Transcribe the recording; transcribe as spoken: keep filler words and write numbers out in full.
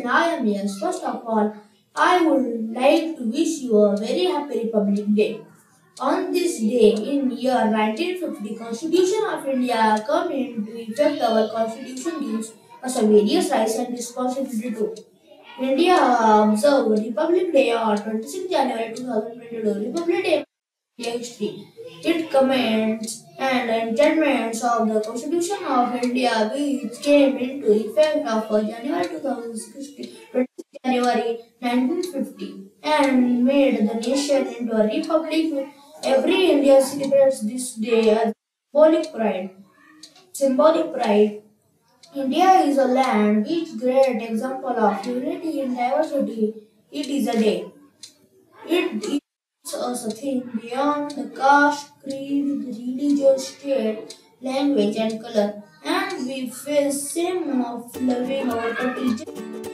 I am Yes. First of all, I would like to wish you a very happy Republic Day. On this day in year nineteen fifty, Constitution of India come into effect. Our Constitution gives us a various rights and responsibility too. India observed Republic Day on twenty-sixth January two thousand twenty-two. Republic Day India history. It comments and amendments of the Constitution of India which came into effect of January two thousand sixteen, twenty-sixth January nineteen fifty and made the nation into a republic. Every Indian celebrates this day as symbolic pride. Symbolic pride. India is a land which great example of unity in diversity. It is a day. It is us a thing beyond the caste, creed, religion, state, language, and color, and we face same of loving our country.